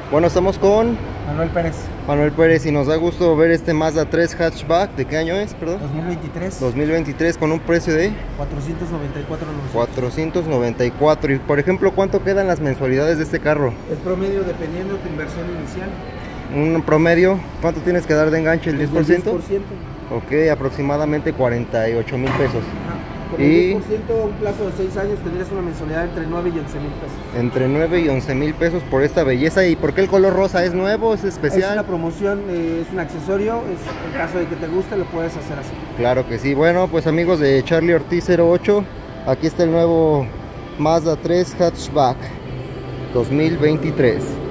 Bueno, estamos con Manuel Pérez, Manuel Pérez y nos da gusto ver este Mazda 3 hatchback. ¿De qué año es, perdón? 2023, 2023, con un precio de 494 los 494. Y por ejemplo, ¿cuánto quedan las mensualidades de este carro? Es promedio dependiendo de tu inversión inicial. Un promedio, ¿cuánto tienes que dar de enganche? ¿El 10%? 10%. Ok, aproximadamente 48,000 pesos. Con Y el 10%, un plazo de 6 años, tendrías una mensualidad entre 9 y 11 mil pesos. entre 9 y 11,000 pesos por esta belleza. ¿Y por qué el color rosa? ¿Es nuevo? ¿Es Es especial? una promoción, es un accesorio, en caso de que te guste lo puedes hacer así. Claro que sí. Bueno, pues amigos de Charlie Ortiz 08, aquí está el nuevo Mazda 3 hatchback 2023.